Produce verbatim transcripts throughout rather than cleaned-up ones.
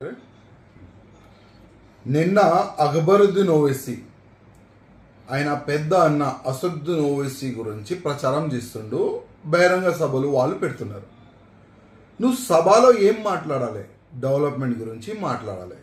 నిన్న అక్బరుద్దీన్ ఓవైసీ ఆయన పెద్ద అన్న అసదుద్దీన్ ఓవైసీ గురించి ప్రచారం చేస్తుండు. బహిరంగ సభలు వాళ్ళు పెడుతున్నారు. నువ్వు సభలో ఏం మాట్లాడాలి? డెవలప్మెంట్ గురించి మాట్లాడాలి.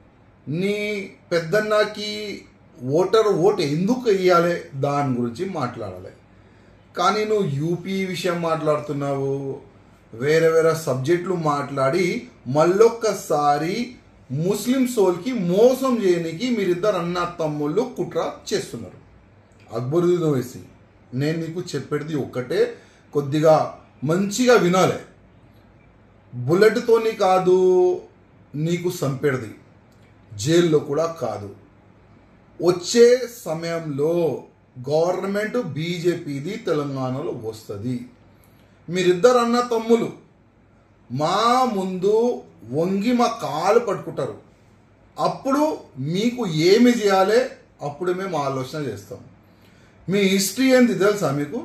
నీ పెద్దన్నకి ఓటర్ ఓటు ఎందుకు వెయ్యాలి దాని గురించి మాట్లాడాలి. కానీ నువ్వు యూపీ విషయం మాట్లాడుతున్నావు, వేరే వేరే సబ్జెక్టులు మాట్లాడి మళ్ళొక్కసారి ముస్లిం సోల్కి మోసం చేయడానికి మీరిద్దరు అన్న తమ్ముళ్ళు కుట్ర చేస్తున్నారు. అక్బరుద్దీన్ ఓవైసీ, నేను నీకు చెప్పేది ఒక్కటే, కొద్దిగా మంచిగా వినాలి. బుల్లెట్తోని కాదు నీకు సంపెడిది, జైల్లో కూడా కాదు. వచ్చే సమయంలో గవర్నమెంట్ బీజేపీది తెలంగాణలో వస్తుంది. మీరిద్దరు అన్న తమ్ములు మా ముందు వంగి మా కాలు పట్టుకుంటారు. అప్పుడు మీకు ఏమి చేయాలి అప్పుడు మేము ఆలోచన చేస్తాం. మీ హిస్టరీ ఏంది తెలుసా మీకు?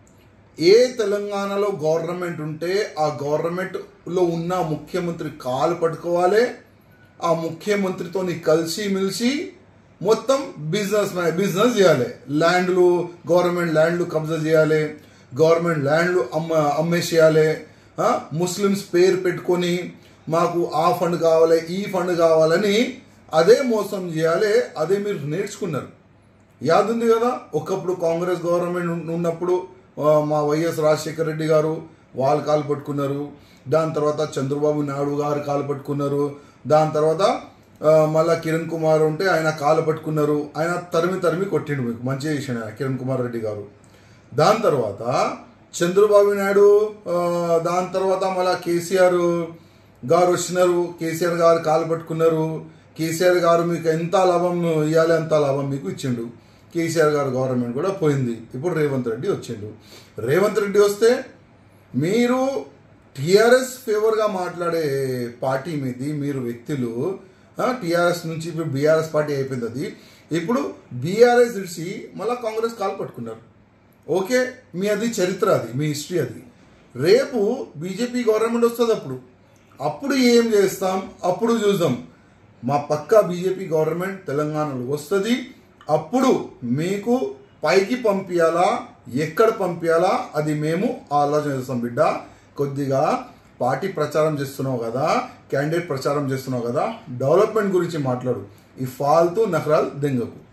ఏ తెలంగాణలో గవర్నమెంట్ ఉంటే ఆ గవర్నమెంట్లో ఉన్న ముఖ్యమంత్రి కాలు పట్టుకోవాలి, ఆ ముఖ్యమంత్రితో కలిసి మిలిసి మొత్తం బిజినెస్ బిజినెస్ చేయాలి. ల్యాండ్లు, గవర్నమెంట్ ల్యాండ్లు కబ్జా చేయాలి, గవర్నమెంట్ ల్యాండ్లు అమ్మ అమ్మేసేయాలి. ముస్లిమ్స్ పేరు పెట్టుకొని మాకు ఆ ఫండ్ కావాలి ఈ ఫండ్ కావాలని అదే మోసం చేయాలి. అదే మీరు నేర్చుకున్నారు. యాదుంది కదా, ఒకప్పుడు కాంగ్రెస్ గవర్నమెంట్ ఉన్నప్పుడు మా వైఎస్ రాజశేఖర రెడ్డి గారు వాళ్ళు కాలు పట్టుకున్నారు. దాని తర్వాత చంద్రబాబు నాయుడు గారు కాలు పట్టుకున్నారు. దాని తర్వాత మళ్ళా కిరణ్ కుమార్ ఉంటే ఆయన కాలు పట్టుకున్నారు. ఆయన తరిమి తరిమి కొట్టిండు, మీకు మంచిగా చేసాడు ఆయన కిరణ్ కుమార్ రెడ్డి గారు. దాని తర్వాత చంద్రబాబు నాయుడు, దాని తర్వాత మళ్ళా కేసీఆర్ గారు వచ్చినారు. కేసీఆర్ గారు కాలు పట్టుకున్నారు. కేసీఆర్ గారు మీకు ఎంత లాభం ఇవ్వాలి అంత లాభం మీకు ఇచ్చిండు. కేసీఆర్ గారు గవర్నమెంట్ కూడా పోయింది. ఇప్పుడు రేవంత్ రెడ్డి వచ్చిండు. రేవంత్ రెడ్డి వస్తే మీరు టీఆర్ఎస్ ఫేవర్గా మాట్లాడే పార్టీ మీది మీరు వ్యక్తులు టీఆర్ఎస్ నుంచి ఇప్పుడు బీఆర్ఎస్ పార్టీ అయిపోయింది. అది ఇప్పుడు బీఆర్ఎస్ ఇడిచి మళ్ళీ కాంగ్రెస్ కాలు పట్టుకున్నారు. ఓకే, మీ అది చరిత్ర, అది మీ హిస్టరీ. అది రేపు బీజేపీ గవర్నమెంట్ వస్తుంది. అప్పుడు అప్పుడు ఏం చేస్తాం అప్పుడు చూద్దాం. మా పక్కా బీజేపీ గవర్నమెంట్ తెలంగాణలో వస్తుంది. అప్పుడు మీకు పైకి పంపించాలా ఎక్కడ పంపించాలా అది మేము ఆలోచన చేస్తాం. బిడ్డ, కొద్దిగా పార్టీ ప్రచారం చేస్తున్నావు కదా, క్యాండిడేట్ ప్రచారం చేస్తున్నావు కదా, డెవలప్మెంట్ గురించి మాట్లాడు. ఈ ఫాల్తూ నఖరాలు దెంగకు.